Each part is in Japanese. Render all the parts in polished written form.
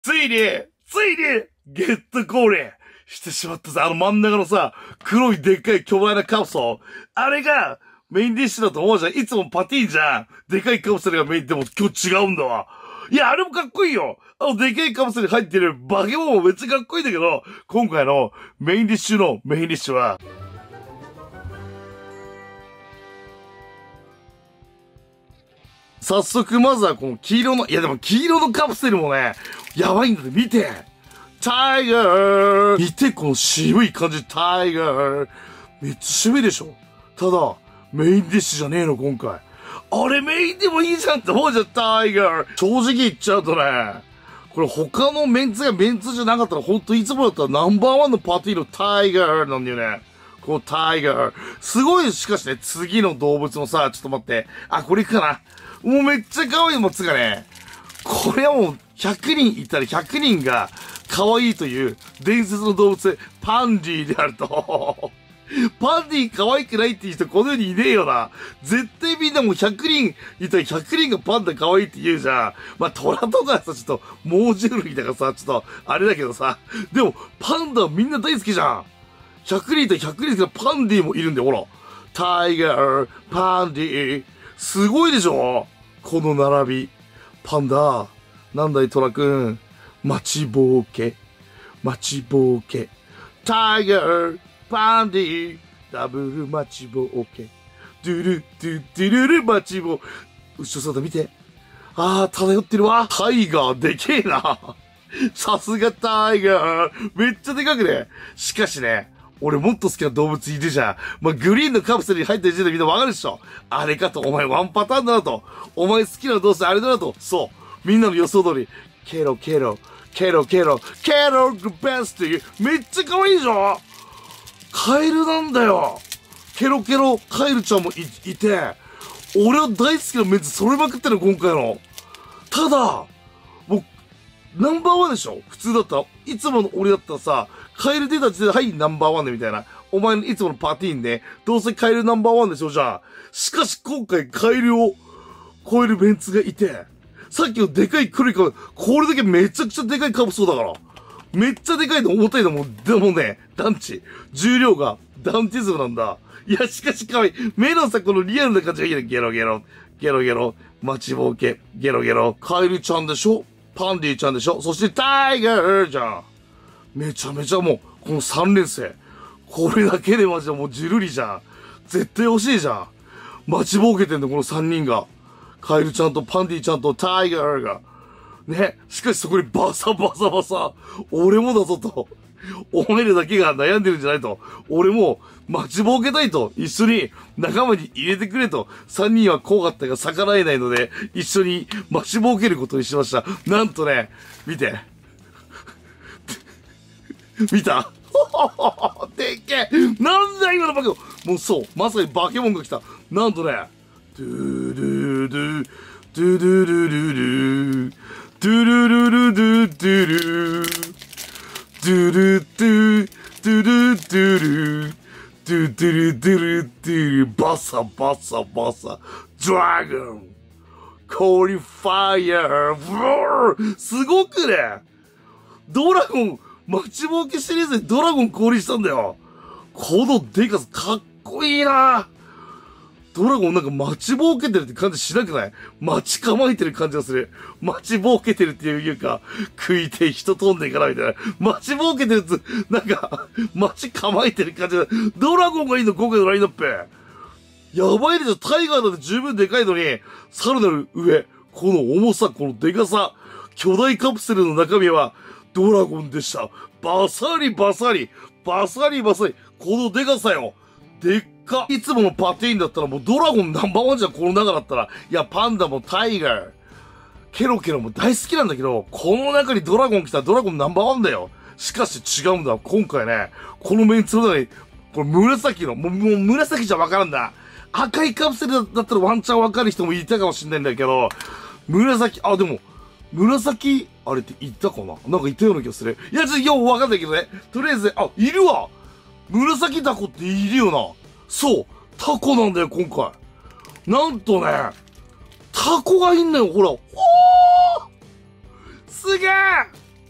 ついに、ゲットコールしてしまったぜ。真ん中のさ、黒いでっかい巨大なカプセル。あれが、メインディッシュだと思うじゃん。いつもパティーンじゃん。でかいカプセルがメインでも今日違うんだわ。いや、あれもかっこいいよ。でかいカプセルに入ってるバケモンもめっちゃかっこいいんだけど、今回のメインディッシュは、早速、まずはこの黄色の、いやでも黄色のカプセルもね、やばいんだって、見てタイガー見て、この渋い感じ、タイガーめっちゃ渋いでしょ。ただ、メインディッシュじゃねえの、今回。あれメインでもいいじゃんって思うじゃん、タイガー正直言っちゃうとね、これ他のメンツがメンツじゃなかったら、ほんといつもだったらナンバーワンのパティのタイガーなんだよね。このタイガー。すごい、しかしね、次の動物のさ、ちょっと待って。あ、これかな。もうめっちゃ可愛いもつがね、これはもう100人いたら100人が可愛いという伝説の動物、パンディであると。パンディ可愛くないっていう人この世にいねえよな。絶対みんなもう100人いたら100人がパンダ可愛いって言うじゃん。まあ、虎とかさ、ちょっと猛獣類だからさ、ちょっとあれだけどさ。でも、パンダはみんな大好きじゃん。100人いたら100人好きなパンディもいるんだよ、ほら。タイガー、パンディ。すごいでしょこの並び。パンダ、なんだいトラくん。待ちぼうけ。タイガー、パンディ、ダブル待ちぼうけ。ドゥル、ドゥ、ドゥルル待ちぼう。後ろ姿見て。あー、漂ってるわ。タイガー、でけえな。さすがタイガー。めっちゃでかくね。しかしね、俺もっと好きな動物いるじゃん。まあ、グリーンのカプセルに入ってる時点でみんなわかるでしょ。あれかと、お前ワンパターンだなと。お前好きな動物あれだなと。そう。みんなの予想通り。ケロがベストいう。めっちゃ可愛いでしょ。カエルなんだよ。ケロカエルちゃんもいて、俺は大好きなメンツ揃いまくってる今回の。ただ、もう、ナンバーワンでしょ普通だったら。いつもの俺だったらさ、カエル出た時点で、はい、ナンバーワンでみたいな。お前のいつものパティーンで、どうせカエルナンバーワンでしょじゃあ。しかし今回カエルを超えるメンツがいて、さっきのでかい黒いカブ、これだけめちゃくちゃでかいカブそうだから。めっちゃでかいの重たいのも、でもね、団地。重量がダウンティズムなんだ。いや、しかし可愛い。目のさ、このリアルな感じがいいね。ゲロゲロ。待ちぼうけ。ゲロ。カエルちゃんでしょパンディちゃんでしょそしてタイガーじゃん。めちゃめちゃもう、この3連星。これだけでマジでもうジュルリじゃん。絶対欲しいじゃん。待ちぼうけてんの、この3人が。カエルちゃんとパンディちゃんとタイガーが。ね。しかしそこにバサ。俺もだぞと。お前らだけが悩んでるんじゃないと。俺も待ちぼうけたいと。一緒に仲間に入れてくれと。3人は怖かったが逆らえないので、一緒に待ちぼうけることにしました。なんとね、見て。見たでっけえなんだ今のバケモンもうそう、まさにバケモンが来た。なんとね、ドゥルルドゥルルルルドゥルルルドゥドゥルドゥルドゥドゥルドゥルドゥドゥルドゥルドゥルバサドラゴンコーリファイヤーすごくねドラゴン待ちぼうけシリーズでドラゴン降臨したんだよ。このデカさかっこいいな。ドラゴンなんか待ちぼうけてるって感じしなくない？待ち構えてる感じがする。待ちぼうけてるっていうか、食いて人飛んでいかないみたいな。待ちぼうけてるって、なんか、待ち構えてる感じだ。ドラゴンがいいの今回のラインナップ。やばいでしょ。タイガーだって十分でかいのに、さらなる上、この重さ、このデカさ、巨大カプセルの中身は、ドラゴンでした。バサリ。このデカさよ。でっか。いつものパティーンだったらもうドラゴンナンバーワンじゃん、この中だったら。いや、パンダもタイガー、ケロも大好きなんだけど、この中にドラゴン来たらドラゴンナンバーワンだよ。しかし違うんだ。今回ね、このメンツの中に、これ紫の、もう紫じゃわからんだ。赤いカプセルだったらワンチャンわかる人もいたかもしんないんだけど、紫、あ、でも、紫、あれって言ったかななんか言ったような気がする。いや、ようわかんないけどね。とりあえず、あ、いるわ紫タコっているよな。そう。タコなんだよ、今回。なんとね、タコがいんのよ、ほら。おーすげえ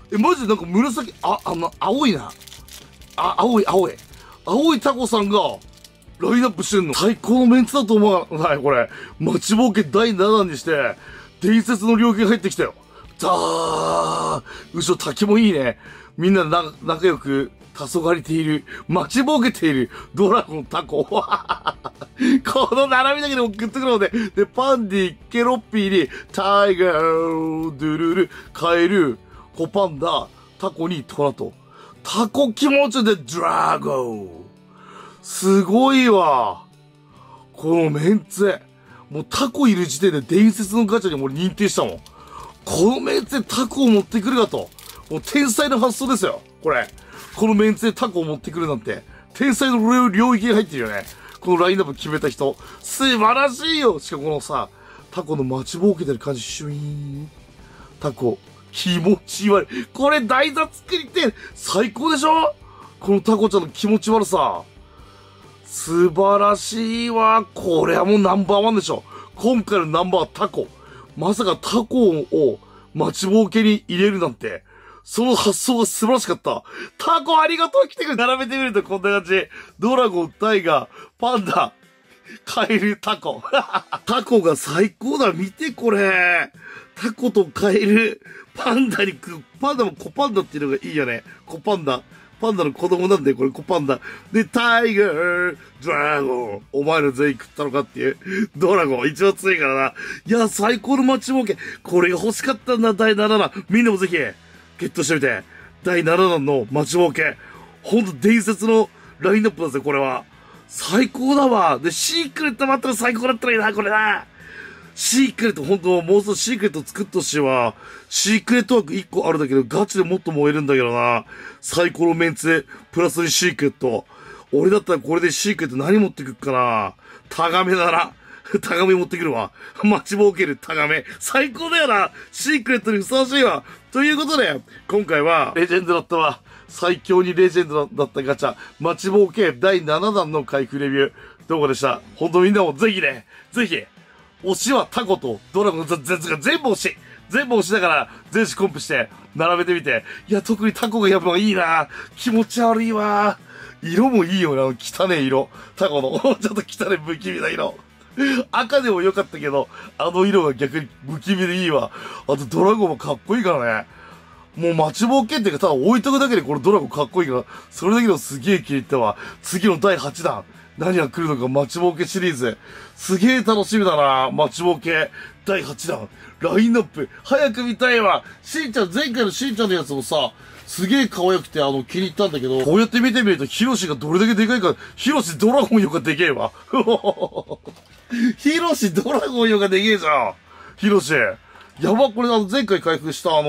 マジでなんか紫、青いな。青いタコさんが、ラインナップしてんの。最高のメンツだと思わないこれ。待ちぼうけ第7弾にして、伝説の猟奇が入ってきたよ。後ろ滝もいいね。みんな仲良く、黄昏ている、待ちぼうけている、ドラゴンタコ。この並びだけでもグッとくるので、で、パンディ、ケロッピーに、タイガー、ドゥルル、カエル、コパンダ、タコにトラと。タコ気持ちでドラゴン。すごいわ。このメンツ。もうタコいる時点で伝説のガチャにもう認定したもん。このメンツでタコを持ってくるかと。もう天才の発想ですよ。これ。このメンツでタコを持ってくるなんて。天才の領域に入ってるよね。このラインナップ決めた人。素晴らしいよ。しかもこのさ、タコの待ちぼうけてる感じ、シュイーン。タコ。気持ち悪い。これ台座作りて最高でしょ？このタコちゃんの気持ち悪さ。素晴らしいわ。これはもうナンバーワンでしょ。今回のナンバーワンタコ。まさかタコを待ちぼうけに入れるなんて。その発想が素晴らしかった。タコありがとう来てくれ。並べてみるとこんな感じ。ドラゴン、タイガー、パンダ、カエル、タコ。タコが最高だ。見てこれ。タコとカエル、パンダもコパンダっていうのがいいよね。コパンダ。パンダの子供なんだよ、これコパンダ。で、タイガー、ドラゴン。お前ら全員食ったのかっていう。ドラゴン、一番強いからな。いや、最高の待ちぼうけ。これが欲しかったんだ、第7弾。みんなもぜひ、ゲットしてみて。第7弾の待ちぼうけ。ほんと伝説のラインナップだぜ、これは。最高だわ。で、シークレット待ったら最高だったらいいな、これな。シークレット、ほんと、もうそろシークレット作ってほしいわ。シークレット枠1個あるんだけど、ガチでもっと燃えるんだけどな。サイコロメンツ、プラスにシークレット。俺だったらこれでシークレット何持ってくっかな。タガメだな。タガメ持ってくるわ。待ちぼうけるタガメ。最高だよな。シークレットにふさわしいわ。ということで、今回は、レジェンドだったわ。最強にレジェンドだったガチャ。待ちぼうけ第7弾の開封レビュー動画でした。ほんとみんなもぜひね、ぜひ、推しはタコとドラゴンの全部推し。全部推しだから、全種コンプして、並べてみて。いや、特にタコがやっぱいいな。気持ち悪いわ。色もいいよな、汚ね色。タコの、ちょっと汚ね不気味な色。赤でも良かったけど、あの色が逆に不気味でいいわ。あとドラゴンもかっこいいからね。もう待ちぼうけっていうか、ただ置いとくだけでこのドラゴンかっこいいから、それだけでもすげえ気に入ったわ。次の第8弾。何が来るのか待ちぼうけシリーズ。すげえ楽しみだな。待ちぼうけ第8弾。ラインナップ。早く見たいわ。しんちゃん、前回のしんちゃんのやつもさ、すげえ可愛くて気に入ったんだけど、こうやって見てみるとヒロシがどれだけでかいか、ヒロシドラゴンよがでけえわ。ヒロシドラゴンよがでけえじゃん。ヒロシ。やば、これ前回開封した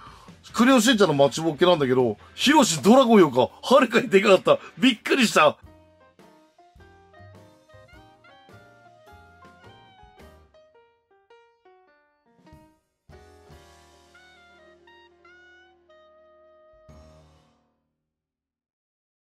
クレヨンしんちゃんの待ちぼうけなんだけど、ヒロシドラゴンよがはるかにでかかった。びっくりした。